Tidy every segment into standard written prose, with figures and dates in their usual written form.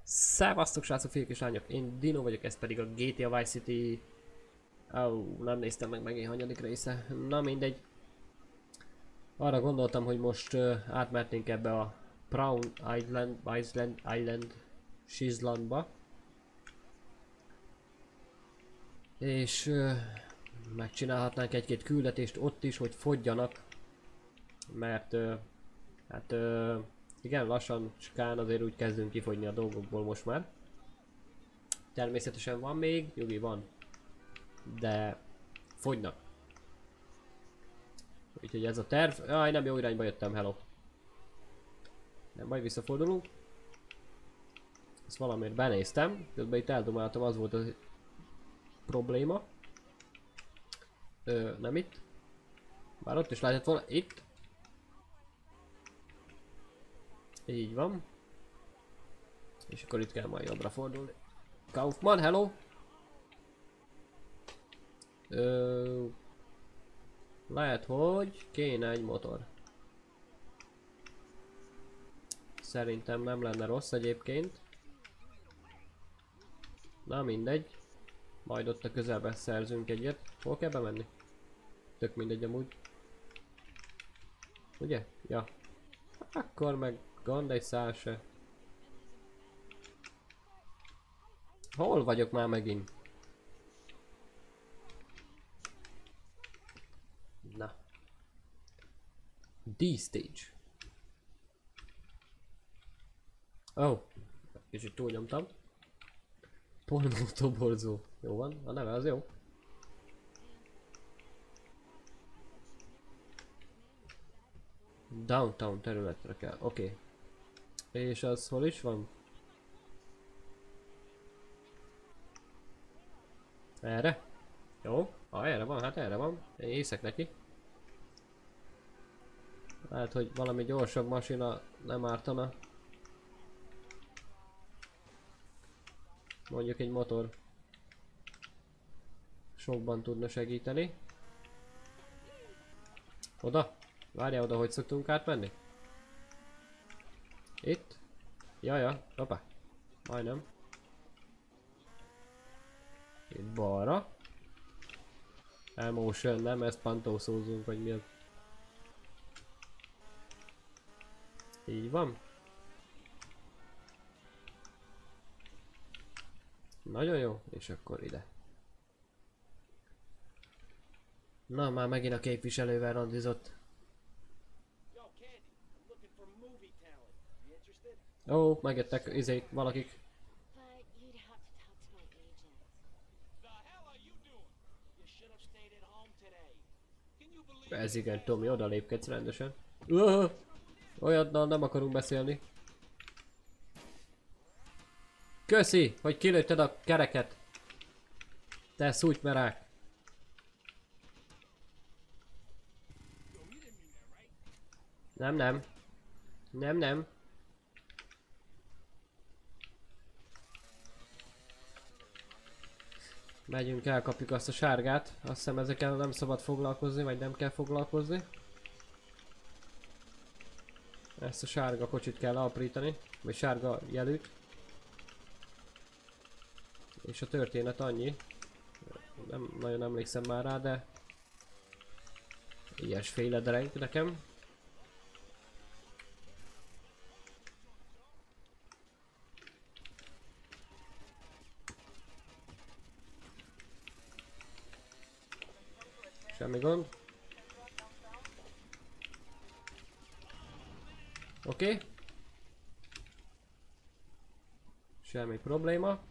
Szevasztok srácok, fiúk és lányok, én Dino vagyok, ez pedig a GTA Vice City... nem néztem meg megint hanyadik része. Na mindegy. Arra gondoltam, hogy most átmertnénk ebbe a Brown Island Shizlandba. És megcsinálhatnánk egy-két küldetést ott is, hogy fogyjanak. Mert hát igen, lassan skán azért úgy kezdünk kifogyni a dolgokból most már. Természetesen van még, Jugi van, de fogynak. Úgyhogy ez a terv. Jaj, nem jó irányba jöttem, hello. Nem baj, visszafordulunk. Ezt valamiért benéztem, közben itt eldomáltam, az volt a probléma. Nem itt. Bár ott is lehetett volna, itt. Így van. És akkor itt kell majd jobbra fordulni. Kaufmann, hello! Lehet, hogy kéne egy motor. Szerintem nem lenne rossz egyébként. Na mindegy. Majd ott a közelben szerzünk egyet. Hol kell bemenni? Tök mindegy amúgy. Ugye? Ja. Akkor meg gond egy szál se. Hol vagyok már megint? Na. D-stage. Oh. Kicsit túlnyomtam. Pornó toborzó. Jó van, a neve az jó. Downtown területre kell, oké. És az hol is van? Erre? Jó, ha erre van, hát erre van. Én hiszek neki. Lehet, hogy valami gyorsabb masina nem ártana. Mondjuk egy motor sokban tudna segíteni. Oda? Várjál, oda hogy szoktunk átmenni? Itt? Jaja, hoppá. Majdnem. Itt balra. Emotion, nem ezt pantószózunk, vagy mi az. Így van. Nagyon jó, és akkor ide. Na, már megint a képviselővel randizott. Ó, megjöttek izék, valakik. Ez igen, Tomi, oda lépkedsz rendesen. Olyannal nem akarunk beszélni. Köszi, hogy kilőtted a kereket. Te szújtmerák. Nem, nem. Nem, nem. Megyünk, elkapjuk azt a sárgát. Azt hiszem ezekkel nem szabad foglalkozni, vagy nem kell foglalkozni. Ezt a sárga kocsit kell aprítani, vagy sárga jelűt. És a történet annyi. Nem nagyon emlékszem már rá, de ilyesféle dreng nekem. Semmi gond. Oké. Semmi probléma.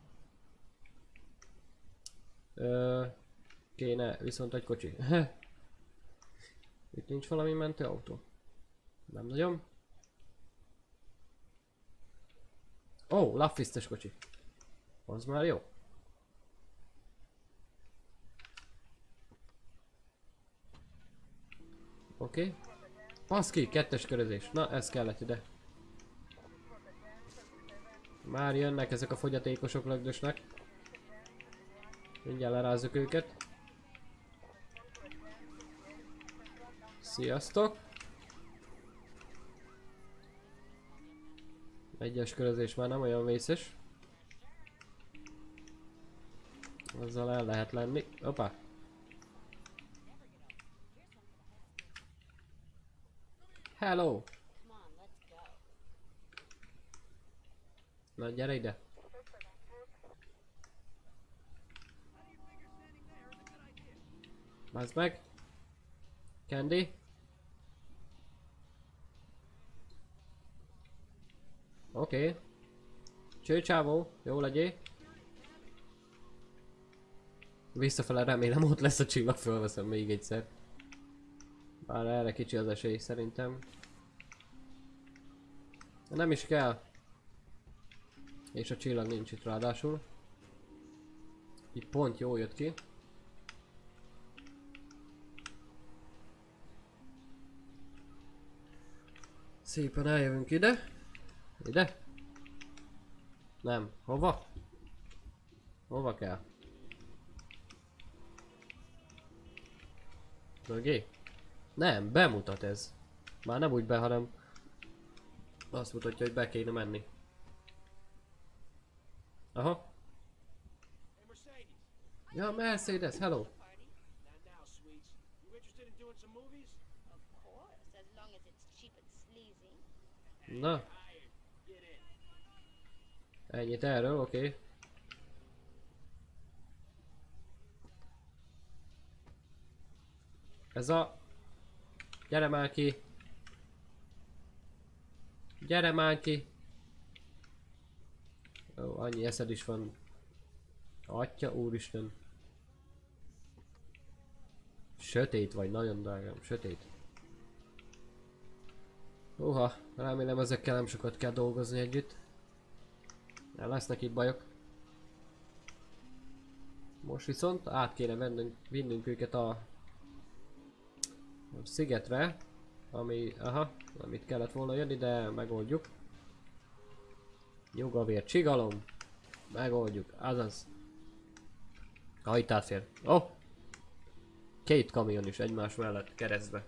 Kéne viszont egy kocsi. Itt nincs valami mentőautó. Nem nagyon. Ó, lapfisztes kocsi. Az már jó. Oké. Baszki, kettes körözés. Na, ez kellett ide. Már jönnek ezek a fogyatékosok lögdösnek. Mindjárt lerázzuk őket. Sziasztok! Egyes körözés már nem olyan vészes. Azzal el lehet lenni. Opa! Hello! Na gyere ide! Bázd meg! Candy! Oké. Okay. Csőcsávó, jó legyél. Visszafele remélem ott lesz a csillag, fölveszem még egyszer. Bár erre kicsi az esély szerintem. Nem is kell. És a csillag nincs itt ráadásul. Itt pont jó jött ki. Szépen eljövünk ide. Ide? Nem. Hova? Hova kell? Mögé? Nem, bemutat ez. Már nem úgy be, hanem azt mutatja, hogy be kéne menni. Aha. Ja, Mercedes, hello. Na. Ennyit erről, oké. Okay. Ez a... Gyere már ki! Gyere már ki! Ó, annyi eszed is van. Atya úristen. Sötét vagy, nagyon drágám, sötét. Uha, remélem ezekkel nem sokat kell dolgozni együtt. Nem lesznek itt bajok. Most viszont át kéne vinnünk őket a szigetre, ami, aha, nem itt kellett volna jönni, de megoldjuk. Nyugavér, csigalom, megoldjuk, azaz. Ha itt átfér. Oh! Két kamion is egymás mellett keresztbe.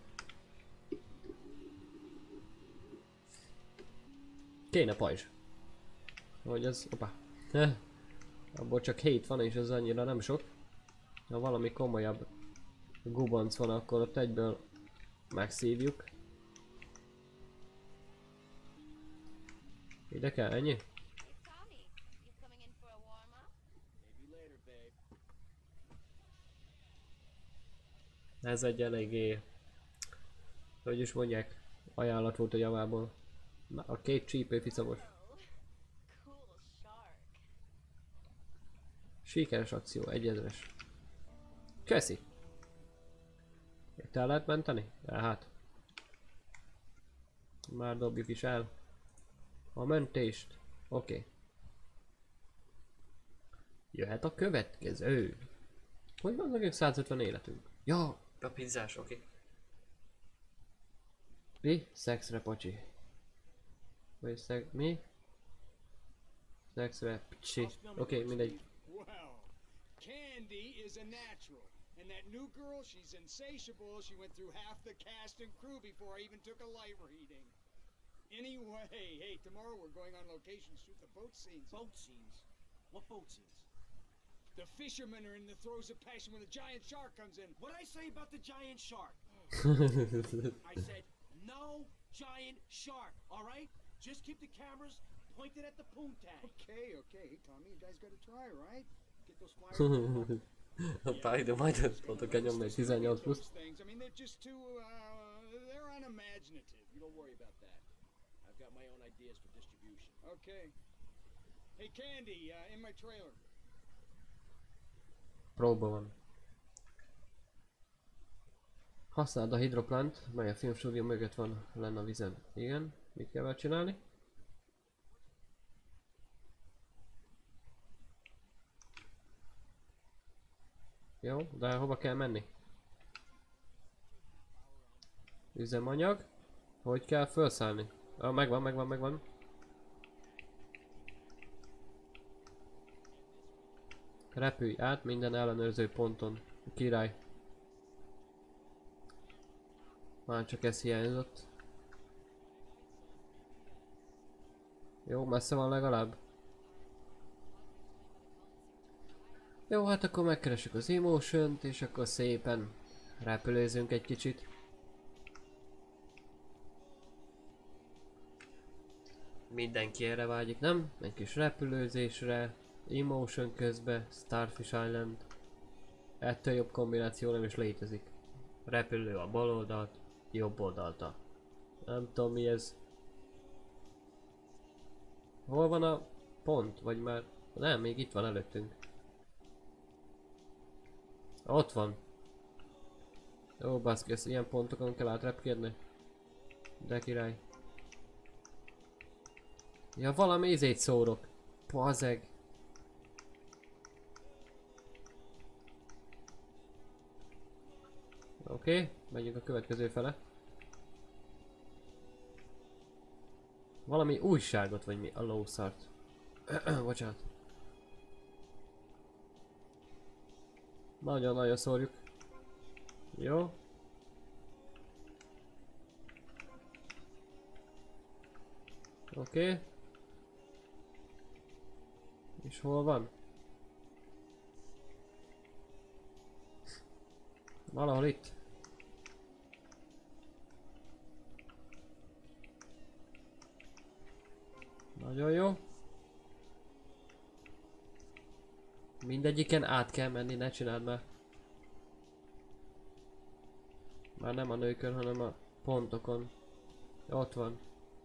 Kéne pajzs. Hogy ez, opa. Abból csak 7 van és ez annyira nem sok. Ha valami komolyabb gubanc van, akkor ott egyből megszívjuk. Ide kell, ennyi? Ez egy eléggé, hogy is mondják, ajánlat volt a javából. Na, a két csípő ficamos. Sikeres akció, 1000-es. Köszi! Itt el lehet menteni? Ja, hát. Már dobjuk is el a mentést. Oké. Okay. Jöhet a következő. Hogy van nekünk 150 életünk? Ja, a pizzás, oké. Okay. Mi? Szexre pocsi. Vagy mi? Szexre pcsi. Oké, okay, mindegy. Candy is a natural. And that new girl, she's insatiable. She went through half the cast and crew before I even took a light reading. Anyway, hey, tomorrow we're going on location to shoot the boat scenes. Boat scenes? What boat scenes? The fishermen are in the throes of passion when the giant shark comes in. What'd I say about the giant shark? I said no giant shark, alright? Just keep the cameras pointed at the poontang. Okay. Hey, Tommy, you guys gotta try, right? Get those flyers. Hoppá, ide majd ott kell nyomni egy 18 plusz. I mean, they're just too, they're unimaginative. You don't worry about that. I've got my own ideas for distribution. Okay. Hey, Candy, in my trailer. Próba van. Használd a hidroplant, mely a filmstúdió mögött van lenne a vizen. Igen, mit kell vele csinálni? Jó, de hova kell menni? Üzemanyag. Hogy kell felszállni? Ah, megvan. Repülj át minden ellenőrző ponton. Király. Már csak ez hiányzott. Jó, messze van legalább. Jó, hát akkor megkeressük az Emotion-t, és akkor szépen repülőzünk egy kicsit. Mindenki erre vágyik, nem? Egy kis repülőzésre, Emotion közben, Starfish Island. Ettől jobb kombináció nem is létezik. Repülő a bal oldalt, jobb oldalt a... Nem tudom mi ez. Hol van a pont? Vagy már... Nem, még itt van előttünk. Ott van. Jó baszki, ezt ilyen pontokon kell átrepkedni. De király. Ja, valami ízét szórok. Pazeg. Oké, megyünk a következő fele. Valami újságot vagy mi? A lószart. Bocsánat. Nagyon-nagyon szórjuk. Jó. Oké. És hol van? Valahol itt. Nagyon jó. Mindegyiken át kell menni, ne csináld már. Már nem a nőkön, hanem a pontokon. Ott van.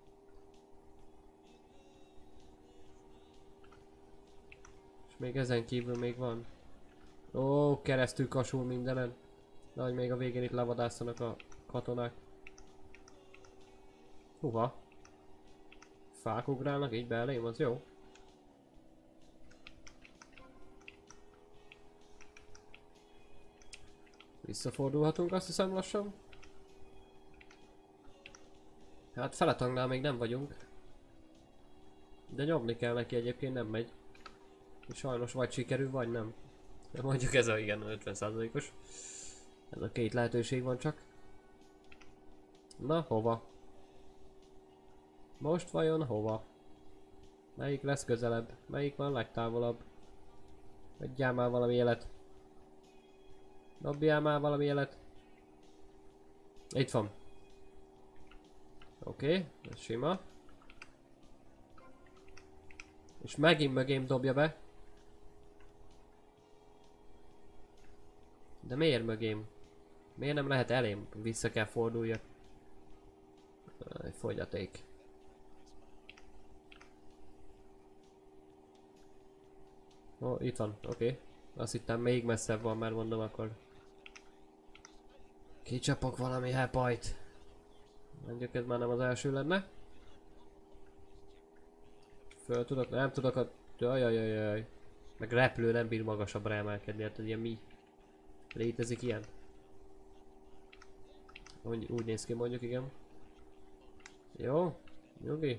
És még ezen kívül még van. Ó, keresztül kasul mindenen. De hogy még a végén itt levadásztanak a katonák. Húha. Fák ugrálnak így be elém, az jó. Visszafordulhatunk, azt hiszem lassan. Hát feletangnál még nem vagyunk. De nyomni kell neki, egyébként nem megy. Sajnos vagy sikerül, vagy nem. De mondjuk ez a igen 50%-os. Ez a két lehetőség van csak. Na, hova? Most vajon hova? Melyik lesz közelebb? Melyik van legtávolabb? Adjál már valami jelet. Dobjál már valami jelet. Itt van. Oké, ez sima. És megint mögém dobja be. De miért mögém? Miért nem lehet elém? Vissza kell forduljak. Fogyaték. Ó, itt van, oké. Azt hittem még messzebb van, mert mondom akkor. Kicsapok valami hepajt. Mondjuk ez már nem az első lenne. Föl tudok, nem tudok a... Jajajajaj. Meg repülő nem bír magasabbra emelkedni, hát ilyen mi? Létezik ilyen? Úgy néz ki mondjuk, igen. Jó, nyugi.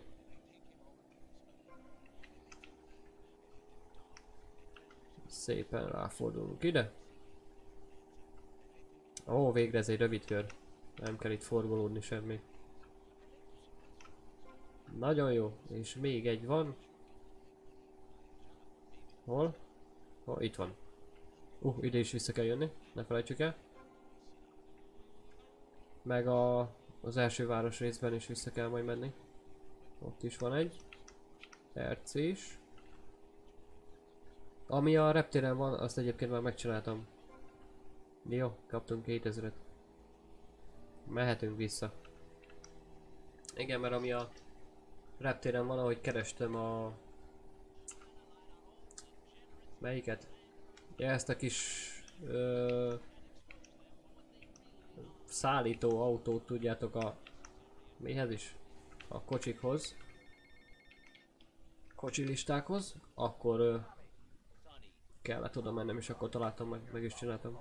Szépen ráfordulunk ide. Ó, végre ez egy rövid kör. Nem kell itt forgolódni semmi. Nagyon jó. És még egy van. Hol? Ó, itt van. Ide is vissza kell jönni. Ne felejtsük el. Meg az első város részben is vissza kell majd menni. Ott is van egy. RC is. Ami a reptéren van, azt egyébként már megcsináltam. Jó, kaptunk 2000-et. Mehetünk vissza. Igen, mert ami a reptéren van, ahogy kerestem a... Melyiket? Ja, ezt a kis... szállító autót tudjátok a... Mihez is? A kocsikhoz. Kocsilistákhoz. Akkor... kellett oda mennem, és akkor találtam meg is csináltam.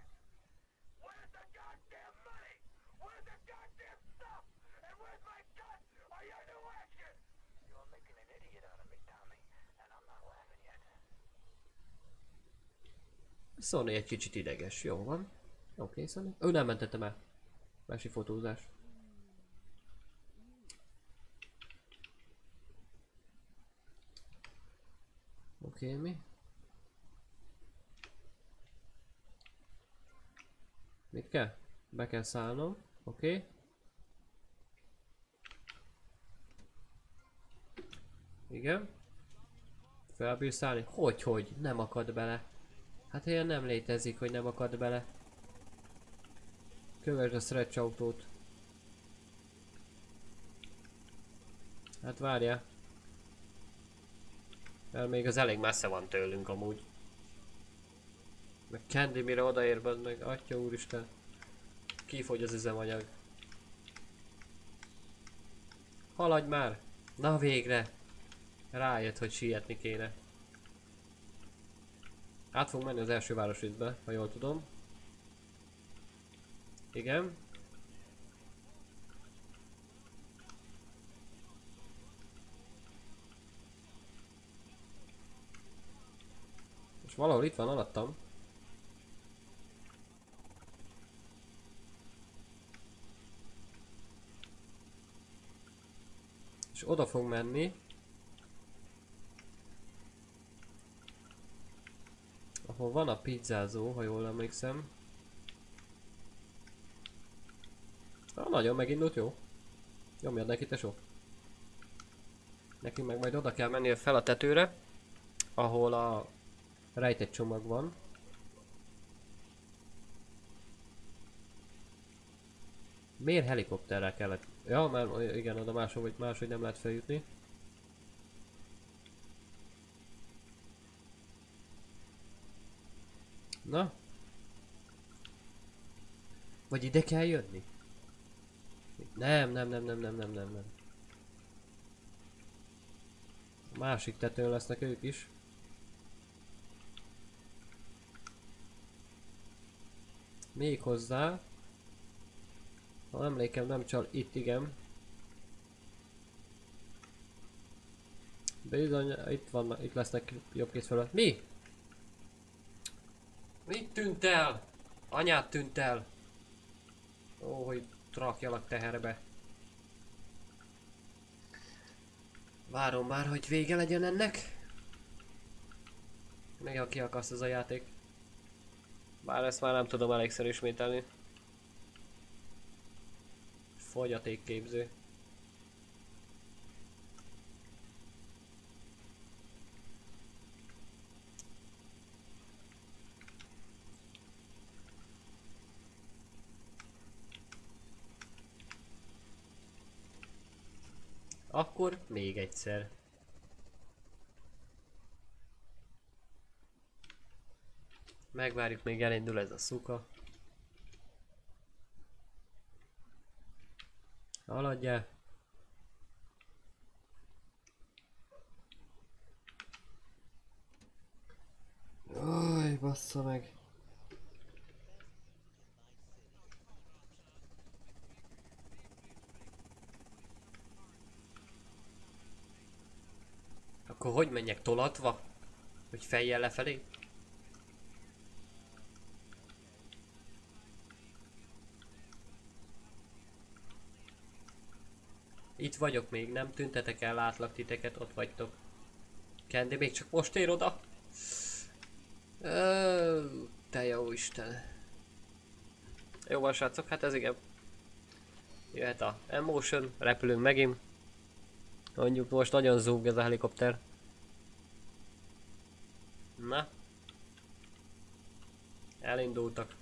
Sony egy kicsit ideges, jó van. Oké, Sony. Ő nem mentettem el. Másik fotózás. Oké, mi? Mit kell? Be kell szállnom. Oké. Igen. Felbírsz szállni? Hogy nem akad bele. Hát ilyen nem létezik, hogy nem akad bele. Kövesd a stretch autót. Hát várjál. Mert még az elég messze van tőlünk amúgy. Meg Candy mire odaér, meg atya úristen. Kifogy az üzemanyag. Haladj már! Na végre! Rájött, hogy sietni kéne. Át fog menni az első városrészbe, ha jól tudom. Igen. És valahol itt van alattam. És oda fog menni. Ahol van a pizzázó, ha jól emlékszem. Nagyon megindult, jó. Nyomjad neki, tesó. Neki meg majd oda kell mennie fel a tetőre, ahol a rejtett csomag van. Miért helikopterrel kellett? Ja, mert igen, oda máshogy nem lehet feljutni. Na? Vagy ide kell jönni? Nem. A másik tetőn lesznek ők is. Még hozzá. Ha emlékem nem csal, itt igen. Bizony, itt lesznek jobbkész felett. Mi? Mit tűnt el? Anyát tűnt el. Ó, hogy rakjalak teherbe. Várom már, hogy vége legyen ennek. Még ha kiakaszt ez a játék. Bár ezt már nem tudom elégszer ismételni. Fogyatékképző. Akkor még egyszer. Megvárjuk, még elindul ez a szuka. Haladjál. Aj, bassza meg. Akkor hogy menjek, tolatva? Hogy fejjel lefelé? Itt vagyok még, nem tüntetek el, látlak titeket, ott vagytok. Candy még csak most ér oda? Te jó Isten. Jó van srácok, hát ez igen. Jöhet a emotion, repülünk megint. Mondjuk most nagyon zúg ez a helikopter. Na. Elindultak.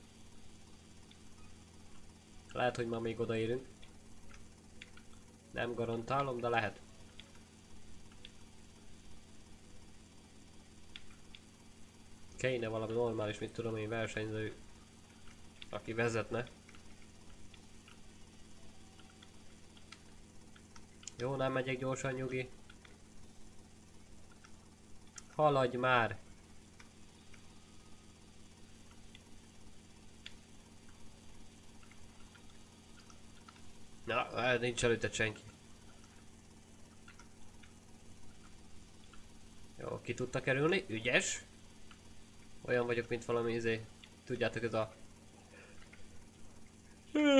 Lehet, hogy ma még odaérünk. Nem garantálom, de lehet. Kéne valami normális, mit tudom én, versenyző, aki vezetne. Jó, nem megyek gyorsan, nyugi. Haladj már! Na, nincs előtte senki. Jó, ki tudta kerülni, ügyes. Olyan vagyok, mint valami izé. Tudjátok, ez a...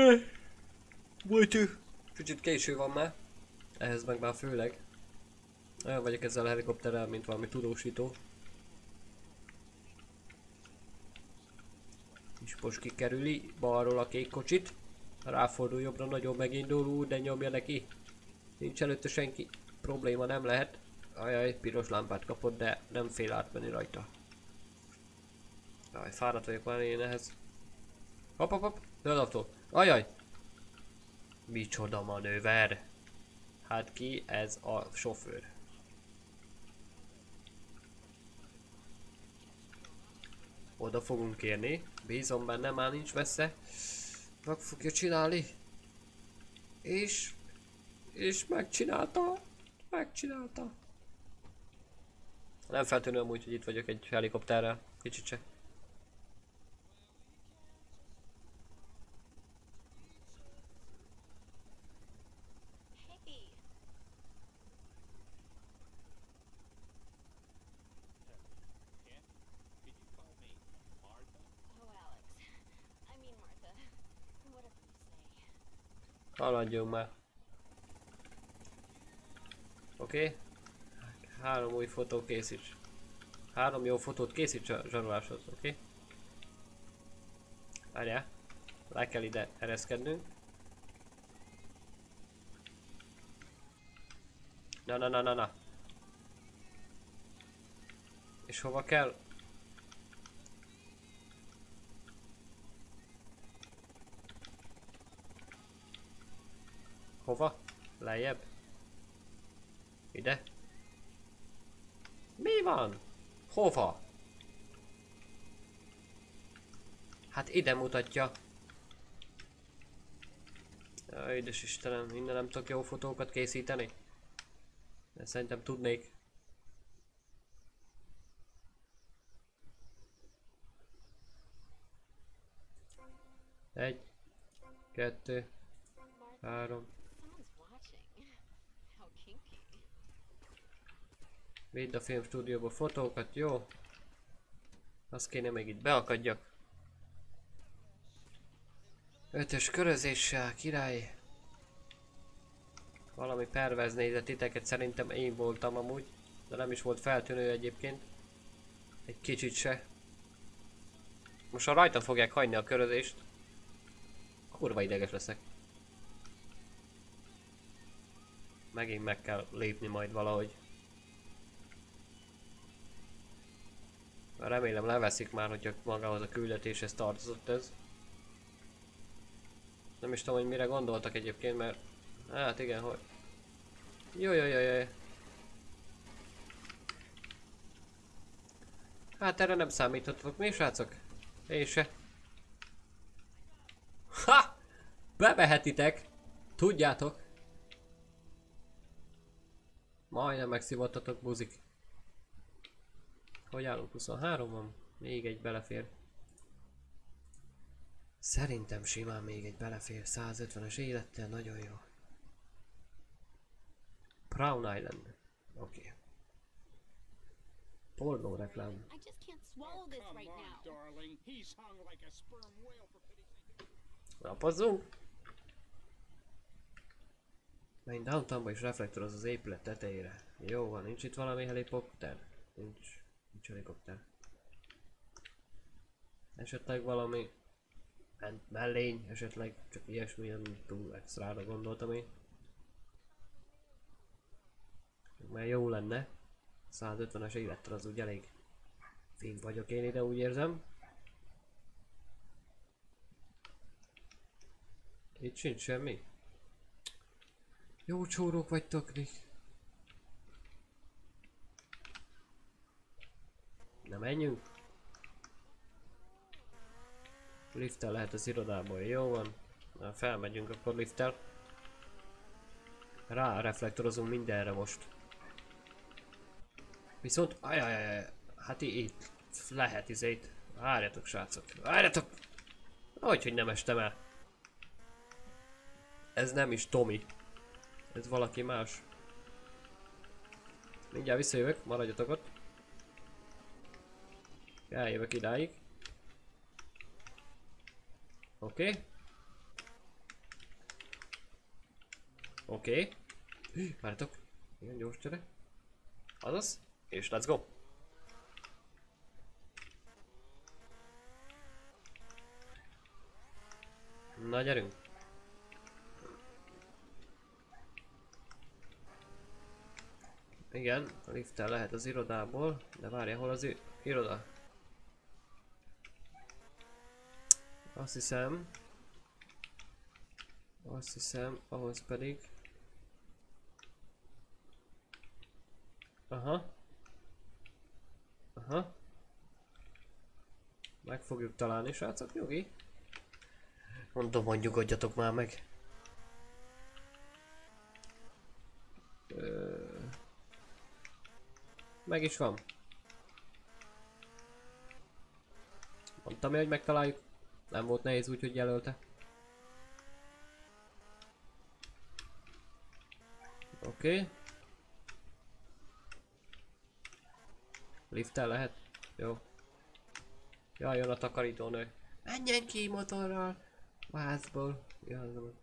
Bújtű! Kicsit késő van már. Ehhez meg már főleg. Olyan vagyok ezzel a helikopterrel, mint valami tudósító. És most kikerüli balról a kék kocsit. Ráfordul jobbra, nagyon megindul, de nyomja neki. Nincs előtte senki. Probléma nem lehet. Ajaj, piros lámpát kapott, de nem fél átmenni rajta. Jaj, fáradt vagyok már én ehhez. Hopp, hopp, hopp, zöld autó. Ajaj! Micsoda manőver! Hát ki ez a sofőr? Oda fogunk érni. Bízom benne, már nincs messze. Meg fogja csinálni. És megcsinálta. Megcsinálta. Nem feltűnő amúgy, hogy itt vagyok egy helikopterrel. Kicsit se. Hey. Oh, Alex. I mean Martha. Whatever you say. Haladjunk már. Oké. 3 új fotó készíts. 3 jó fotót készíts a zsaroláshoz, oké? Várjál. Le kell ide ereszkednünk. Na. És hova kell? Hova? Lejjebb? Ide? Mi van? Hova? Hát ide mutatja. Jaj, édes Istenem, innen nem tudok jó fotókat készíteni. De szerintem tudnék. Egy, 2, 3. Someone's watching. How kinky. Vidd a filmstúdióba fotókat, jó? Azt kéne még itt beakadjak. 5-ös körözéssel, király. Valami perverz nézett titeket, szerintem én voltam amúgy. De nem is volt feltűnő egyébként. Egy kicsit se. Most ha rajtam fogják hagyni a körözést, kurva ideges leszek. Megint meg kell lépni majd valahogy. Remélem leveszik már, hogyha magához a küldetéshez tartozott ez. Nem is tudom, hogy mire gondoltak egyébként, mert... Hát igen, hogy... Jaj. Hát erre nem számíthatok, mi srácok? Én se. Ha! Bevehetitek! Tudjátok! Majdnem megszivattatok, buzik. Hogy állunk? 23 van? Még egy belefér. Szerintem simán még egy belefér. 150-es élettel, nagyon jó. Brown Island. Oké. Okay. Pornó reklám. I just can't swallow this Come right on, now. darling. He's hung like a sperm whale for pity's sake. Napozzunk! Menj downtownba és reflektoroz az épület tetejére. Jó van, nincs itt valami helikopter? Nincs helikopter. Esetleg valami mellény, esetleg csak ilyesmi, nem túl extrára gondoltam én. Mert jó lenne. 150-es élettel az úgy elég fink vagyok én ide, úgy érzem. Itt sincs semmi. Jó csórók vagytok, Nick. Na menjünk. Lifttel lehet az irodából, jó van. Na felmegyünk akkor lifttel. Rá reflektorozunk mindenre most. Viszont, ajajajaj, hát itt lehet izét. Várjatok srácok, várjatok! Hogy nem estem el. Ez nem is Tomi. Ez valaki más. Mindjárt visszajövök, maradjatok ott. Eljövök idáig. Oké. Oké. Várjatok. Igen, gyors csere. Azaz, és let's go! Na gyerünk! Igen, a lifttel lehet az irodából, de várj, hol az iroda? Azt hiszem, ahhoz pedig... Aha. Meg fogjuk találni, srácok, nyugi. Mondom, hogy nyugodjatok már meg. Meg is van. Mondtam, hogy megtaláljuk. Nem volt nehéz úgy, hogy jelölte. Oké. Lifttel lehet? Jó. Jaj, jön a takarítónő. Menjen ki motorral! Vázból. Ja,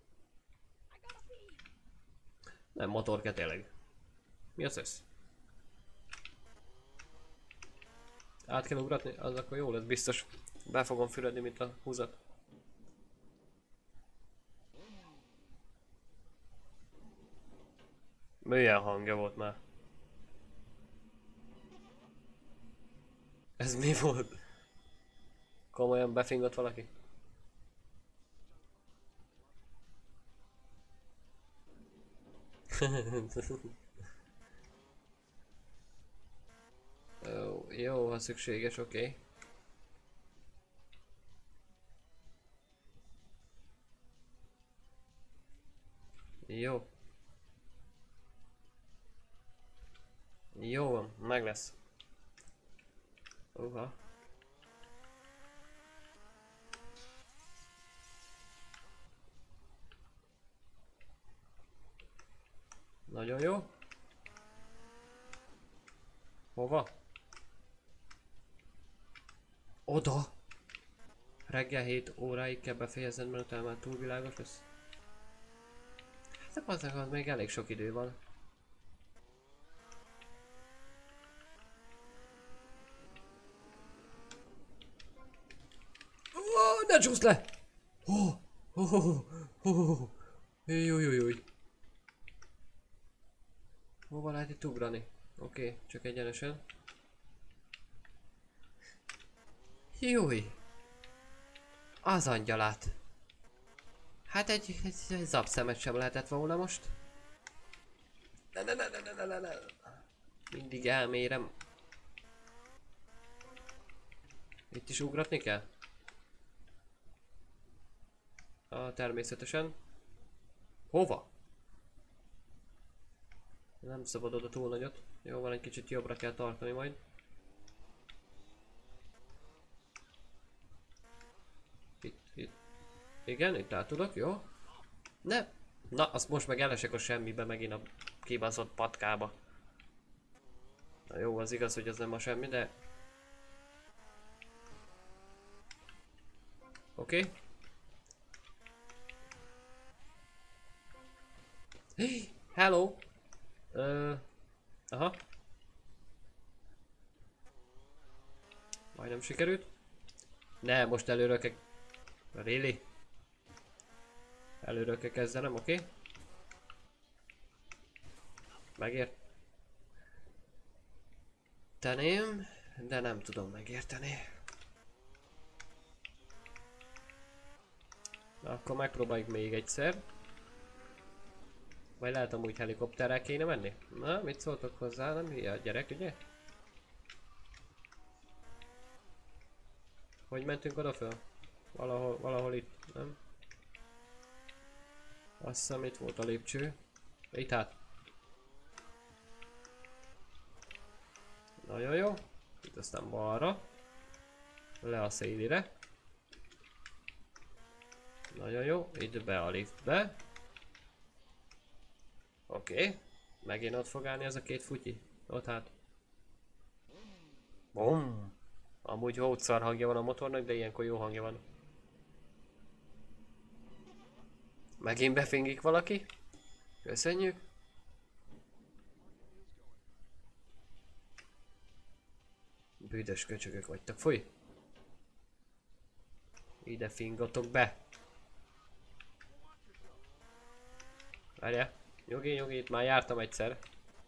nem motor kell tényleg. Mi az ez? Át kell ugratni? Az akkor jó lesz biztos. Be fogom fürödni, mint a húzat. Milyen hangja volt már? Ez mi volt? Komolyan befingott valaki? Jó, ha szükséges, oké. Jó. Jó van, meg lesz. Uha. Nagyon jó. Hova? Oda! Reggel 7 óráig kell befejezned, mert utána már túlvilágos lesz. Hát az még elég sok idő van. Ne csúsz le! Jújjújjúj. Hova lehet itt ugrani? Oké, csak egyenesen. Júj! Az angyalát! Hát egy zapszemet sem lehetett volna most. Ne. Mindig elmérem. Itt is ugratni kell? Természetesen. Hova? Nem szabad oda túl nagyot. Jó, van, egy kicsit jobbra kell tartani majd. Itt. Igen, itt át tudok, jó? Ne! Na, azt most meg elesek a semmibe, megint a kibaszott patkába. Na jó, az igaz, hogy ez nem a semmi, de... Oké. Hello! Aha. Majdnem sikerült. Ne, most előről kell... Really? Előről kell kezdenem, oké? Megért... Teném, de nem tudom megérteni. Na, akkor megpróbáljuk még egyszer. Vagy lehet amúgy helikopterrel kéne menni? Na, mit szóltok hozzá? Nem hülye a gyerek, ugye? Hogy mentünk oda föl? Valahol itt, nem? Azt hiszem itt volt a lépcső. Itt hát. Nagyon jó. Itt aztán balra. Le a szélire. Nagyon jó. Itt be a liftbe. Oké. Megint ott fog állni ez a két futyi. Ott hát. Bum. Amúgy hódszar hangja van a motornak, de ilyenkor jó hangja van. Megint befingik valaki. Köszönjük. Büdös köcsögök vagytok, fúj! Ide fingatok be! Várjál! Nyugi, itt már jártam egyszer.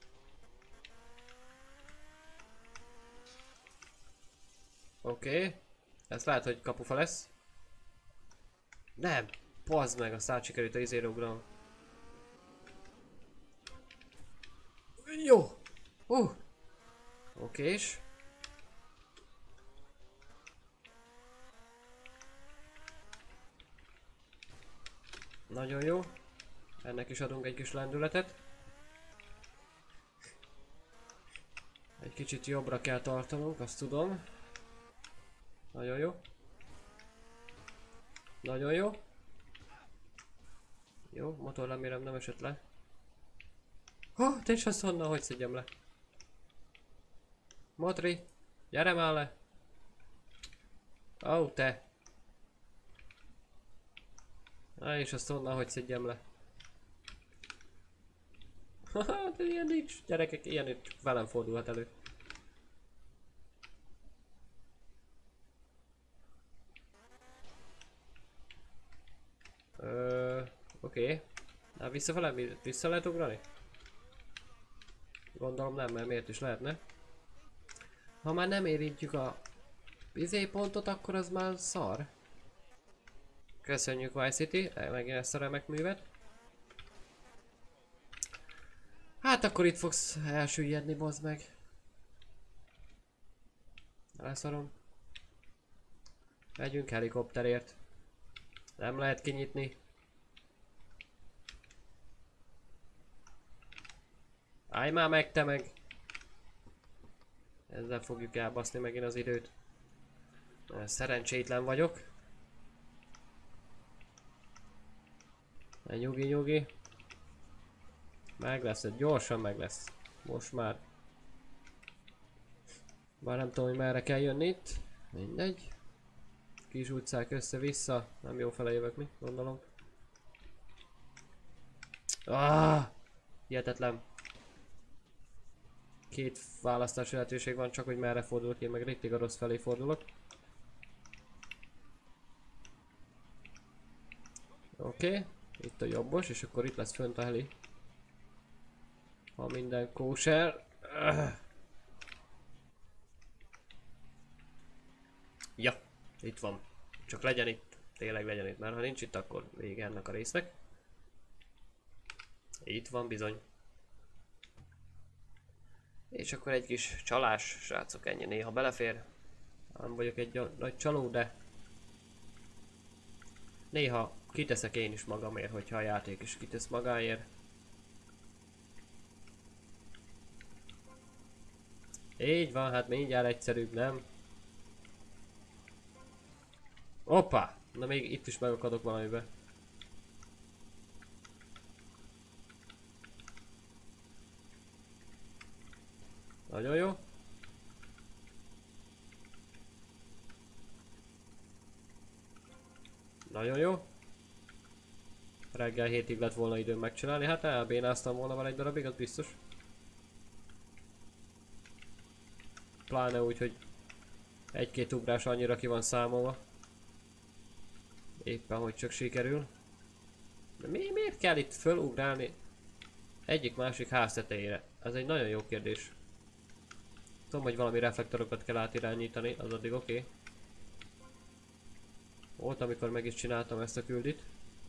Oké. Ez lehet, hogy kapufa lesz. Nem! Pazd meg, azt sikerült a izére ugranom. Jó! Okés. Nagyon jó. Ennek is adunk egy kis lendületet. Egy kicsit jobbra kell tartanunk, azt tudom. Nagyon jó. Nagyon jó. Jó, motorlemérem nem esett le. Te is azt honnan, hogy szedjem le? Motri, gyere már le! Te! És azt honnan, hogy szedjem le? De ilyen nincs, gyerekek, ilyen itt velem fordulhat elő. Oké. Na visszafele, vissza lehet ugrani? Gondolom nem, mert miért is lehetne. Ha már nem érintjük a pontot, akkor az már szar. Köszönjük Vice City, megint ezt a remek művet. Hát akkor itt fogsz elsüllyedni, bozd meg. Leszarom. Megyünk helikopterért. Nem lehet kinyitni. Állj már meg, te meg! Ezzel fogjuk elbaszni megint az időt. Szerencsétlen vagyok. Nyugi. Meg lesz, gyorsan meg lesz. Most már. Bár nem tudom, hogy merre kell jönni itt. Mindegy. Kis utcák össze-vissza. Nem jó fele jövök, mi? Gondolom. Hihetetlen. Két választási lehetőség van, csak hogy merre fordulok, én meg riktig a rossz felé fordulok. Oké. Itt a jobbos, és akkor itt lesz fönt a heli. Ha minden kóser. Ja, itt van. Csak legyen itt. Tényleg legyen itt, mert ha nincs itt, akkor vége ennek a résznek. Itt van bizony. És akkor egy kis csalás, srácok, ennyi néha belefér. Nem vagyok egy nagy csaló, de néha kiteszek én is magamért, hogyha a játék is kitesz magáért. Így van, hát mindjárt egyszerűbb, nem? Hoppá! Na még itt is megakadok valamibe. Nagyon jó. Nagyon jó. Reggel 7-ig lett volna időm megcsinálni, hát elbénáztam volna vele egy darabig, az biztos. Pláne úgy, hogy egy-két ugrás annyira ki van számolva. Éppen hogy csak sikerül. De miért kell itt fölugrálni egyik-másik ház tetejére? Ez egy nagyon jó kérdés. Tudom, hogy valami reflektorokat kell átirányítani, az addig oké. Volt, amikor meg is csináltam ezt a küldit.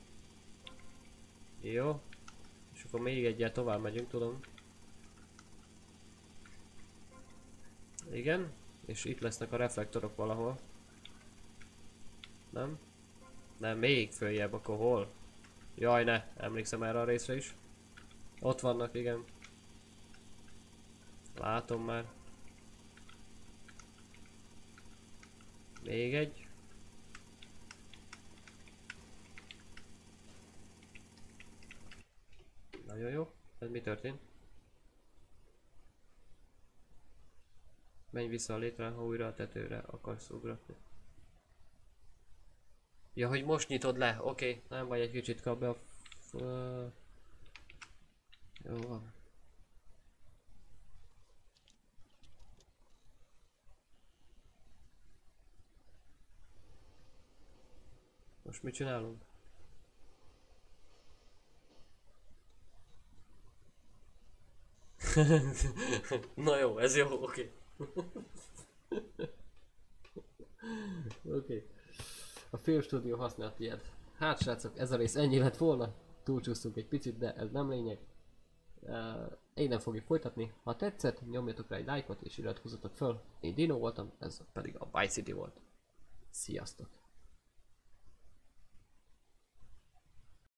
Jó. És akkor még egyel tovább megyünk, tudom. Igen. És itt lesznek a reflektorok valahol. Nem? Nem, még följebb, akkor hol? Jaj, ne! Emlékszem erre a részre is. Ott vannak, igen. Látom már. Még egy. Nagyon jó. Ez mi történt? Menj vissza a létrán, ha újra a tetőre akarsz ugratni. Ja, hogy most nyitod le. Oké, nem vagy, egy kicsit kap be a... Jó van. Most mit csinálunk? Na jó, ez jó, oké. Oké. A filmstúdió használ tiéd. Hát srácok, ez a rész ennyi lett volna. Túlcsúsztunk egy picit, de ez nem lényeg. Innen fogjuk folytatni. Ha tetszett, nyomjatok rá egy lájkot és iratkozzatok föl. Én Dino voltam, ez pedig a Vice City volt. Sziasztok!